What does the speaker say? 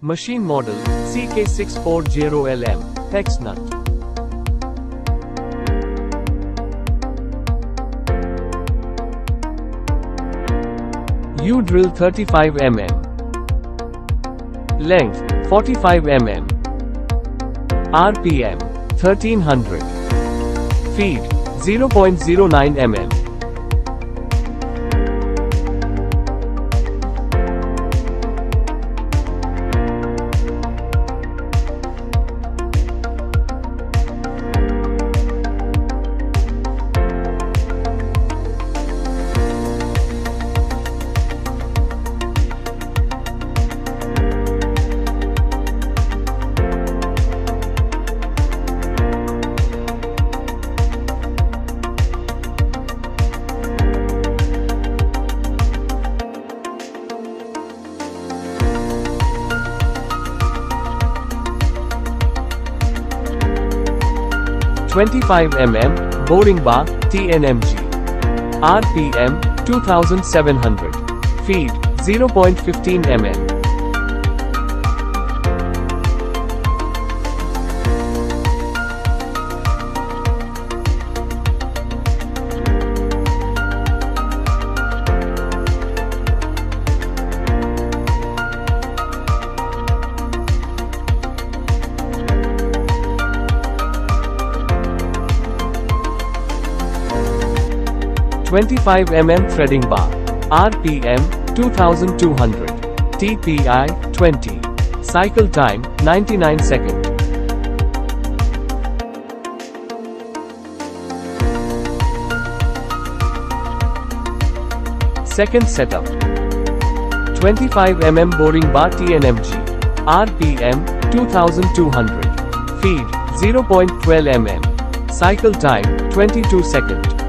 Machine model CK640LM, Hex Nut. U-drill 35 mm. Length 45 mm. RPM 1300. Feed 0.09 mm. $25mm boring bar TNMG. RPM 2700. Feed 0.15 mm. $25mm threading bar. RPM 2200. TPI 20. Cycle time 99 seconds. Second setup. 25mm boring bar TNMG. RPM 2200. Feed 0.12 mm. Cycle time 22 seconds.